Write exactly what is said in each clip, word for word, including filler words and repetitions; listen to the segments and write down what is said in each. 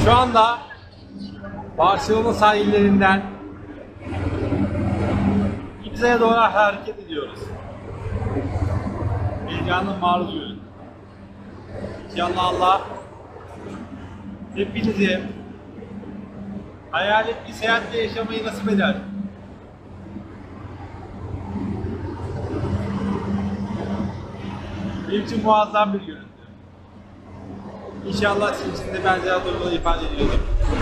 Şu anda Barcelona sahillerinden Ibiza'ya doğru hareket ediyoruz. Heyecanın maruz görün. İnşallah Allah hepinizi hayal ettiği seyahatle yaşamayı nasip eder. Benim için muazzam bir görüntü. İnşallah sizin için de benzer durumları ifade ediyorum.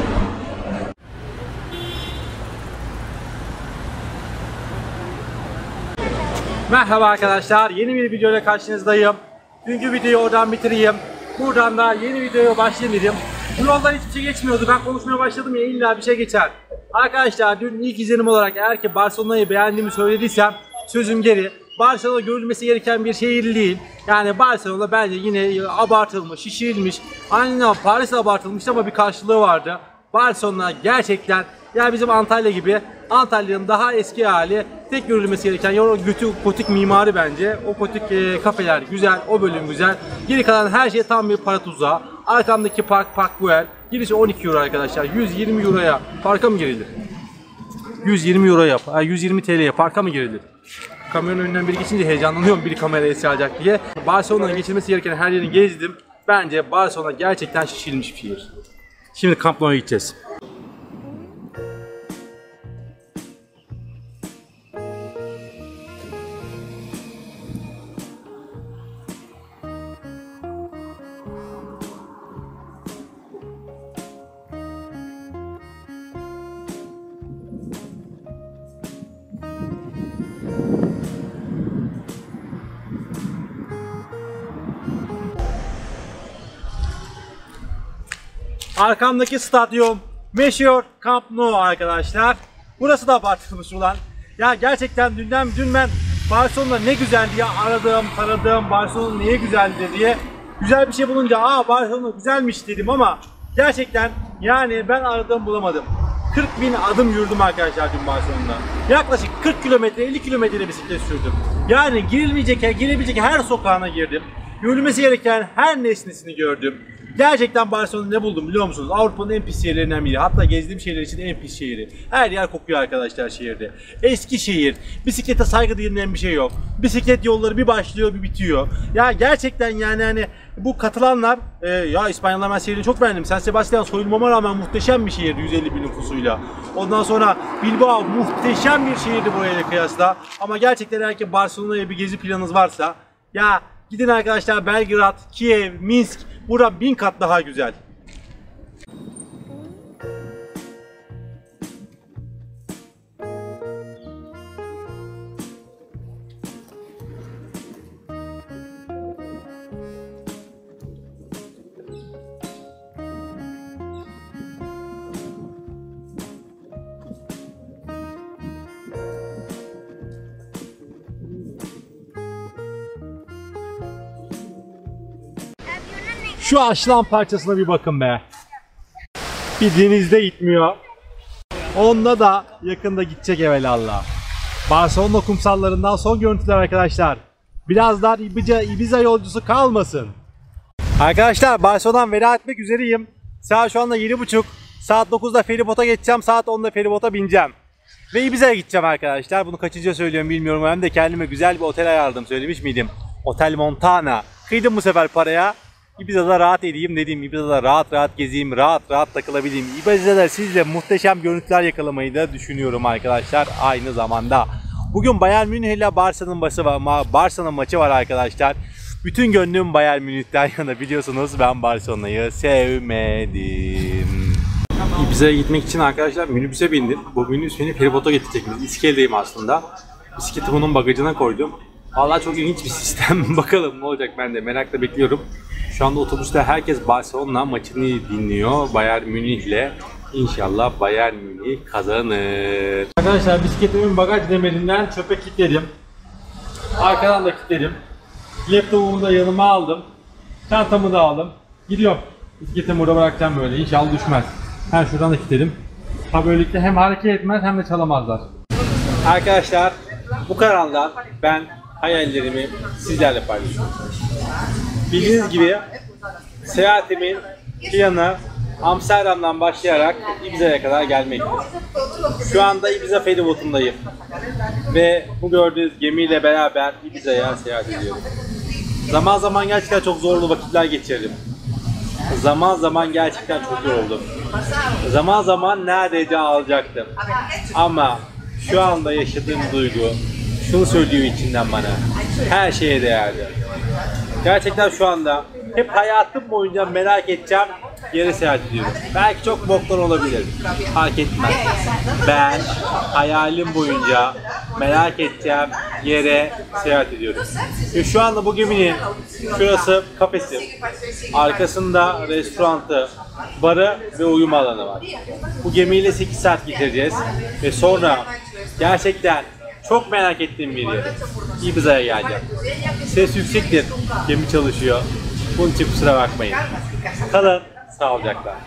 Merhaba arkadaşlar, yeni bir videoyla karşınızdayım. Dünkü videoyu oradan bitireyim. Buradan da yeni videoya başlayayım dedim. Bu yoldan hiçbir şey geçmiyordu. Ben konuşmaya başladım ya, illa bir şey geçer. Arkadaşlar dün ilk izlenim olarak eğer ki Barcelona'yı beğendiğimi söylediysem sözüm geri. Barcelona görülmesi gereken bir şehir değil. Yani Barcelona bence yine abartılmış, şişirilmiş. Aynen Paris abartılmış ama bir karşılığı vardı. Barcelona gerçekten yani bizim Antalya gibi, Antalya'nın daha eski hali, tek görülmesi gereken o götü gotik mimari bence. O gotik e, kafeler güzel, o bölüm güzel. Geri kalan her şey tam bir para tuzağı. Arkamdaki park, Park Güell. Girişi on iki euro arkadaşlar. yüz yirmi euroya parka mı girilir? yüz yirmi euroya, yüz yirmi T L'ye parka mı girilir? Kamyonun önünden biri geçince heyecanlanıyorum, biri kameraya sığacak diye. Barcelona'nın geçilmesi gereken her yerini gezdim. Bence Barcelona gerçekten şişirilmiş bir şehir. Şimdi Camp Nou'ya gideceğiz. Arkamdaki stadyum meşhur Camp Nou arkadaşlar. Burası da abartılmış ulan. Ya gerçekten dünden dün ben Barcelona ne güzel diye aradım, taradım, Barcelona niye güzeldi diye. Güzel bir şey bulunca aa Barcelona güzelmiş dedim ama gerçekten yani ben aradım bulamadım. kırk bin adım yürüdüm arkadaşlar dün Barcelona'da. Yaklaşık kırk kilometre, elli kilometre bisiklet sürdüm. Yani girilmeyecek, girebilecek her sokağına girdim. Görülmesi gereken her nesnesini gördüm. Gerçekten Barcelona'da ne buldum biliyor musunuz? Avrupa'nın en pis şehirlerinden biri. Hatta gezdiğim şehirler için en pis şehri. Her yer kokuyor arkadaşlar şehirde. Eski şehir. Bisiklete saygı denilen bir şey yok. Bisiklet yolları bir başlıyor bir bitiyor. Ya gerçekten yani hani bu katılanlar e, ya İspanyollar ben şehrini çok beğendim. San Sebastian soyulmama rağmen muhteşem bir şehirdi yüz elli bin nüfusuyla. Ondan sonra Bilbao muhteşem bir şehirdi buraya kıyasla. Ama gerçekten eğer ki Barcelona'ya bir gezi planınız varsa ya gidin arkadaşlar Belgrad, Kiev, Minsk. Burada bin kat daha güzel. Şu aşılan parçasına bir bakın be. Bir denizde gitmiyor. Onda da yakında gidecek evelallah. Barcelona kumsallarından son görüntüler arkadaşlar. Birazdan Ibiza, Ibiza yolcusu kalmasın. Arkadaşlar Barcelona'dan veda etmek üzereyim. Saat şu anda yedi buçuk. Saat dokuzda feribota geçeceğim. Saat onda feribota bineceğim. Ve Ibiza'ya gideceğim arkadaşlar. Bunu kaçıncı söylüyorum bilmiyorum. Ben de kendime güzel bir otel ayarladım. Söylemiş miydim? Otel Montana. Kıydım bu sefer paraya. Ibiza'da rahat edeyim dedim. Ibiza'da rahat rahat gezeyim, rahat rahat takılabileyim. Ibiza'da sizle muhteşem görüntüler yakalamayı da düşünüyorum arkadaşlar aynı zamanda. Bugün Bayern Münih ile Barça'nın maçı var, Barça'nın maçı var arkadaşlar. Bütün gönlüm Bayern Münih'ten yana, biliyorsunuz ben Barcelona'yı sevmedim. Ibiza'ya gitmek için arkadaşlar minibüse bindim. Bu minibüs beni feribota getirecek. İskele'deyim aslında. Bisikleti bunun bagajına koydum. Vallahi çok ilginç bir sistem. Bakalım ne olacak, ben de merakla bekliyorum. Şu anda otobüste herkes Barcelona maçını dinliyor Bayern Münih'le. İnşallah Bayern Münih kazanır. Arkadaşlar bisikletimin bagaj demirinden çöpe kilitledim. Arkadan da kilitledim. Laptopumu da yanıma aldım. Çantamı da aldım. Gidiyorum. Bisikletimi burada bırakacağım böyle. İnşallah düşmez. Ben şuradan da kilitledim. Ha böylelikle hem hareket etmez hem de çalamazlar. Arkadaşlar bu kanalda ben hayallerimi sizlerle paylaşıyorum. Bildiğiniz gibi seyahatimin planı Amsterdam'dan başlayarak Ibiza'ya kadar gelmektir. Şu anda Ibiza feribotundayım. Ve bu gördüğünüz gemiyle beraber Ibiza'ya seyahat ediyorum. Zaman zaman gerçekten çok zorlu vakitler geçirdim. Zaman zaman gerçekten çok yoruldum. Zaman zaman neredeyse ağlayacaktım. Ama şu anda yaşadığım duygu şunu söylüyor içinden bana. Her şeye değerli. Gerçekten şu anda hep hayatım boyunca merak edeceğim yere seyahat ediyorum. Belki çok boktan olabilir. Fark etmez. Ben hayalim boyunca merak edeceğim yere seyahat ediyorum. Ve şu anda bu geminin şurası kafesi. Arkasında restoranı, barı ve uyuma alanı var. Bu gemiyle sekiz saat geçireceğiz. Ve sonra gerçekten çok merak ettiğim bir yer. Ibiza'ya geleceğim. Ses yüksektir. Gemi çalışıyor. Bunun için kusura bakmayın. Kalın sağlıcakla.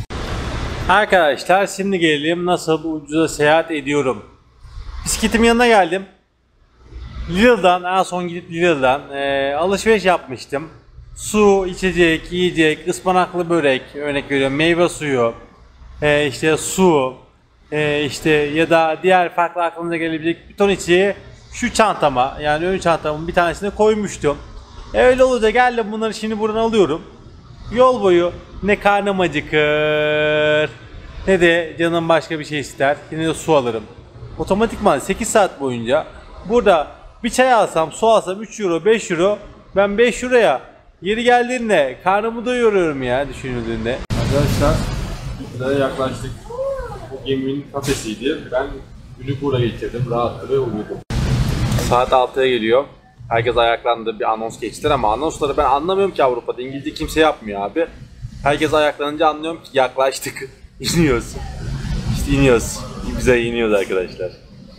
Arkadaşlar şimdi gelelim nasıl ucuza seyahat ediyorum. Bisikletimin yanına geldim. Lidl'dan en son gidip Lidl'dan e, alışveriş yapmıştım. Su, içecek, yiyecek, ıspanaklı börek, örnek veriyorum, meyve suyu, e, işte su, e, işte ya da diğer farklı aklınıza gelebilecek bir ton içeceği şu çantama, yani ön çantamın bir tanesine koymuştum. E, öyle olunca geldim, bunları şimdi buradan alıyorum. Yol boyu ne karnım acıkır ne de canım başka bir şey ister. Yine de su alırım. Otomatikman sekiz saat boyunca burada bir çay alsam, su alsam üç euro, beş euro. Ben beş euroya yeri geldiğinde karnımı doyuruyorum ya, düşünüldüğünde. Arkadaşlar buraya yaklaştık. Bu geminin kafesiydi. Ben günü burada geçirdim. Rahatlı ve uyudum. Saat altıya geliyor. Herkes ayaklandı. Bir anons geçtiler ama anonsları ben anlamıyorum ki Avrupa'da. İngilizce kimse yapmıyor abi. Herkes ayaklanınca anlıyorum ki yaklaştık. İniyoruz. İşte iniyoruz. Bize iniyoruz arkadaşlar.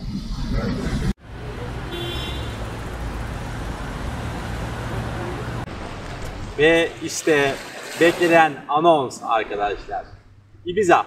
Ve işte beklenen anons arkadaşlar. Ibiza.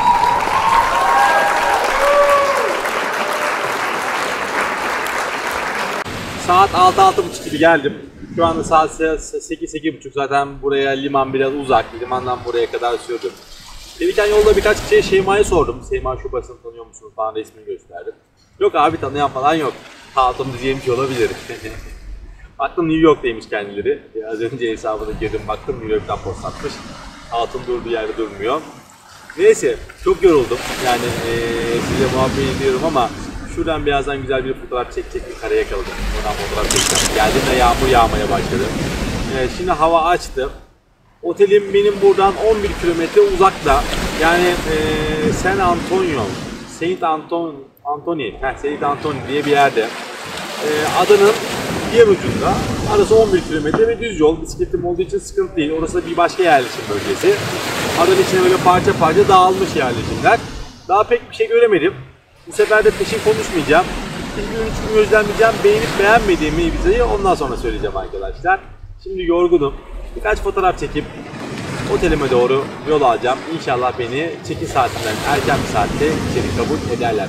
Saat altı altı buçuk gibi geldim. Şu anda saat sekiz sekiz buçuk, zaten buraya liman biraz uzak. Limandan buraya kadar sürdüm. Gelirken yolda birkaç kişiye Şeyma'ya sordum. Şeyma Şubası'nı tanıyor musunuz falan, resmini gösterdim. Yok abi, tanıyan falan yok. Hatun diyeceğim şey olabilir. Baktım New York'taymış kendileri. Az önce hesabına girdim, baktım New York'tan post atmış. Hatun durduğu yerde durmuyor. Neyse, çok yoruldum. Yani ee, size muhabbet ediyorum ama şuradan birazdan güzel bir fotoğraf çekecek bir kare yakaladım. Oradan fotoğraf çekeceğim. Geldiğimde yağmur yağmaya başladı. Ee, şimdi hava açtı. Otelim benim buradan on bir kilometre uzakta. Yani e, San Antonio, Saint Anton, Anthony, heh, Saint Anthony diye bir yerde. E, adanın diğer ucunda. Arası on bir kilometre ve düz yol. Bisikletim olduğu için sıkıntı değil. Orası da bir başka yerleşim bölgesi. Adanın içine böyle parça parça dağılmış yerleşimler. Daha pek bir şey göremedim. Bu sefer de peşin konuşmayacağım. İlk gün üç gün gözlemleyeceğim. Beğenip beğenmediğimi Ibiza'yı ondan sonra söyleyeceğim arkadaşlar. Şimdi yorgunum. Birkaç fotoğraf çekip otelime doğru yol alacağım. İnşallah beni çekim saatinden erken bir saatte içeri kabul ederler.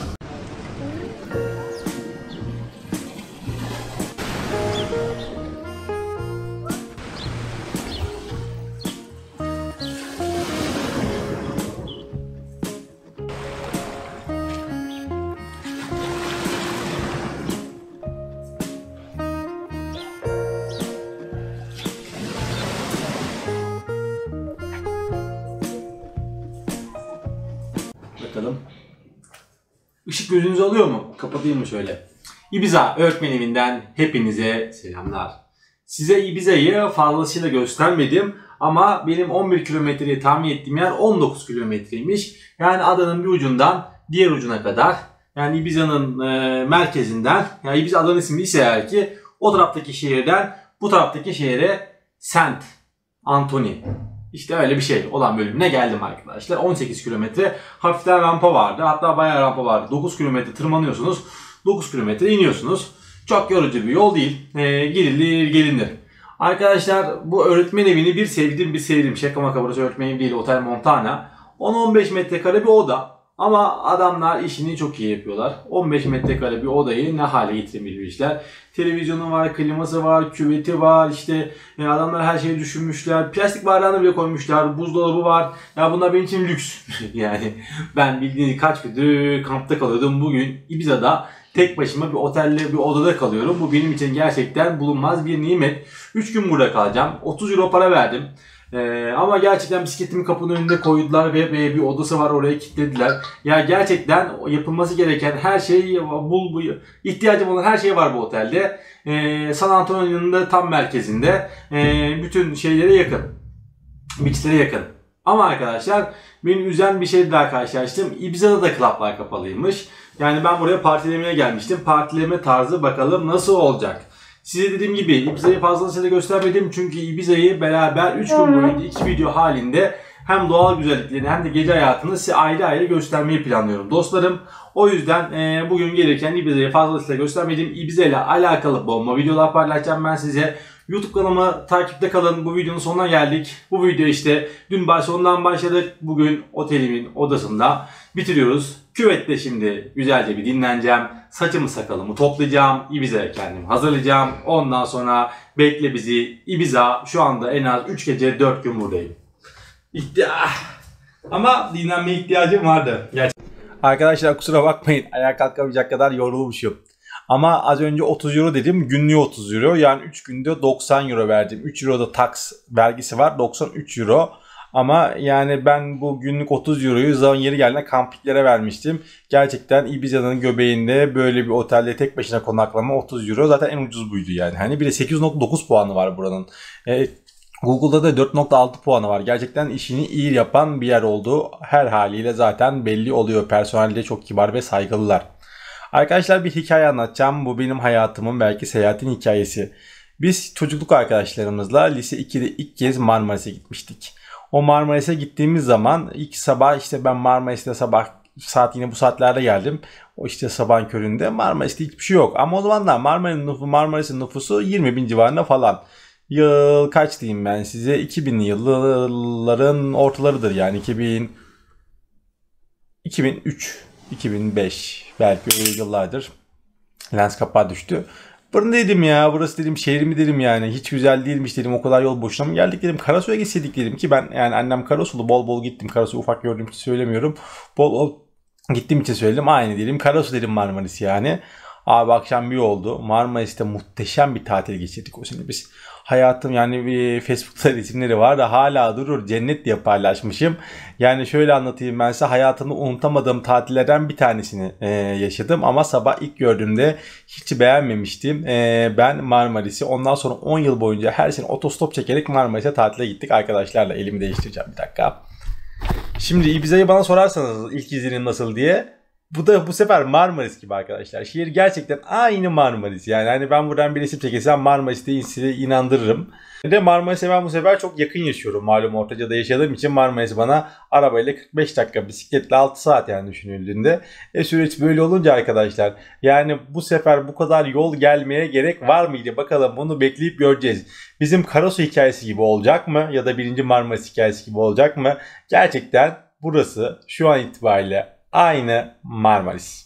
Bakalım. Işık gözünüzü alıyor mu? Kapatayım mı şöyle? Ibiza öğretmen evinden hepinize selamlar. Size Ibiza'yı fazlasıyla göstermedim ama benim on bir kilometreyi tahmin ettiğim yer on dokuz kilometreymiş. Yani adanın bir ucundan diğer ucuna kadar, yani Ibiza'nın e, merkezinden, yani Ibiza adanın ismi ise eğer ki o taraftaki şehirden bu taraftaki şehre Saint Anthony. İşte öyle bir şey olan bölümüne geldim arkadaşlar. on sekiz kilometre hafiften rampa vardı. Hatta bayağı rampa vardı. dokuz kilometre tırmanıyorsunuz. dokuz kilometre iniyorsunuz. Çok yorucu bir yol değil. E, gidilir gelinir. Arkadaşlar bu öğretmen evini bir sevdim bir sevdim. Şaka maka, burası öğretmen evi değil. Otel Montana. on on beş metrekare bir oda. Ama adamlar işini çok iyi yapıyorlar. on beş metrekare bir odayı ne hale getirebilmişler. Televizyonu var, kliması var, küveti var, işte e, adamlar her şeyi düşünmüşler. Plastik bardağını bile koymuşlar, buzdolabı var. Ya bunlar benim için lüks. Yani ben bildiğiniz kaç gündür kampta kalıyordum. Bugün Ibiza'da tek başıma bir otelde, bir odada kalıyorum. Bu benim için gerçekten bulunmaz bir nimet. üç gün burada kalacağım. otuz euro para verdim. Ee, ama gerçekten bisikletimi kapının önünde koydular ve, ve bir odası var, oraya kilitlediler. Ya gerçekten yapılması gereken her şey, bul, bu, ihtiyacım olan her şey var bu otelde. Ee, San Antonio'nun da tam merkezinde. Ee, bütün şeylere yakın. Beachlere yakın. Ama arkadaşlar beni üzen bir şey daha karşılaştım. Ibiza'da da klaplar kapalıymış. Yani ben buraya partilemeye gelmiştim. Partileme tarzı bakalım nasıl olacak. Size dediğim gibi Ibiza'yı fazlasıyla göstermedim çünkü Ibiza'yı beraber üç gün boyunca iki video halinde hem doğal güzelliklerini hem de gece hayatını size ayrı ayrı göstermeyi planlıyorum dostlarım. O yüzden e, bugün gelirken Ibiza'yı fazlasıyla göstermedim. Ibiza ile alakalı bomba videolar paylaşacağım ben size. YouTube kanalıma takipte kalın. Bu videonun sonuna geldik. Bu video işte dün Barcelona'dan başladık. Bugün otelimin odasında bitiriyoruz. Küvette şimdi güzelce bir dinleneceğim. Saçımı sakalımı toplayacağım. Ibiza'ya kendimi hazırlayacağım. Ondan sonra bekle bizi Ibiza. Şu anda en az üç gece dört gün buradayım. İhtiya Ama dinlenmeye ihtiyacım vardı. Gerçekten. Arkadaşlar kusura bakmayın. Ayağa kalkamayacak kadar yorulmuşum. Ama az önce otuz euro dedim. Günlüğü otuz euro. Yani üç günde doksan euro verdim. üç euro da tax vergisi var. doksan üç euro. Ama yani ben bu günlük otuz euroyu zaman yeri geldiğinde kampiklere vermiştim. Gerçekten Ibiza'nın göbeğinde böyle bir otelde tek başına konaklama otuz euro. Zaten en ucuz buydu yani. Hani bir de sekiz nokta dokuz puanı var buranın. E, Google'da da dört nokta altı puanı var. Gerçekten işini iyi yapan bir yer oldu. Her haliyle zaten belli oluyor. Personel de çok kibar ve saygılılar. Arkadaşlar bir hikaye anlatacağım. Bu benim hayatımın belki seyahatin hikayesi. Biz çocukluk arkadaşlarımızla lise ikide ilk kez Marmaris'e gitmiştik. O Marmaris'e gittiğimiz zaman ilk sabah işte ben Marmaris'te sabah saat yine bu saatlerde geldim. O işte sabahın köründe Marmaris'te hiçbir şey yok. Ama o zamanlar Marmaris'in nüfusu, Marmaris'in nüfusu yirmi bin civarında falan. Yıl kaç diyeyim ben size? iki binli yılların ortalarıdır yani iki bin, iki bin üç, iki bin beş belki öyle yıllardır. Lens kapağı düştü. Burası dedim ya, burası dedim şehrimi dedim yani hiç güzel değilmiş dedim, o kadar yol boşuna mı geldik dedim. Karasu'ya gitseydik dedim ki ben yani annem Karasulu, bol bol gittim. Karasu'yu ufak gördüğüm için söylemiyorum. Bol bol gittiğim için söyledim, aynı dedim. Karasu dedim Marmaris yani. Abi akşam bir oldu. Marmaris'te muhteşem bir tatil geçirdik o sene biz. Hayatım yani bir Facebook'ta resimleri var da hala durur. Cennet diye paylaşmışım. Yani şöyle anlatayım ben size. Hayatımda unutamadığım tatillerden bir tanesini e, yaşadım. Ama sabah ilk gördüğümde hiç beğenmemiştim. E, ben Marmaris'i ondan sonra on yıl boyunca her sene otostop çekerek Marmaris'e tatile gittik arkadaşlarla. Elimi değiştireceğim bir dakika. Şimdi Ibiza'yı bana sorarsanız ilk izlenim nasıl diye. Bu da bu sefer Marmaris gibi arkadaşlar. Şehir gerçekten aynı Marmaris. Yani hani ben buradan bir resim çekesem Marmaris'te size inandırırım. Bir de Marmaris'e ben bu sefer çok yakın yaşıyorum. Malum Ortaca'da yaşadığım için Marmaris bana arabayla kırk beş dakika, bisikletle altı saat yani düşünüldüğünde. E süreç böyle olunca arkadaşlar yani bu sefer bu kadar yol gelmeye gerek var mıydı? Bakalım, bunu bekleyip göreceğiz. Bizim Karasu hikayesi gibi olacak mı? Ya da birinci Marmaris hikayesi gibi olacak mı? Gerçekten burası şu an itibariyle aynı Marmaris.